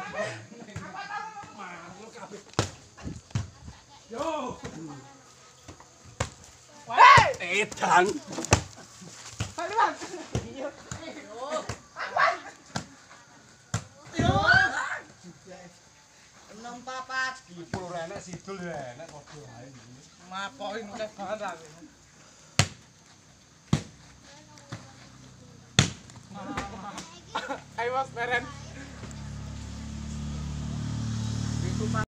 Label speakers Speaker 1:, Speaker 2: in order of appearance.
Speaker 1: Yo.
Speaker 2: Edan.
Speaker 1: Balik bang. Yo.
Speaker 3: Enam papat.
Speaker 2: Kipul enak sidul ya enak kok ae.
Speaker 1: Mapoin udah banget. Ayo mas, Beren.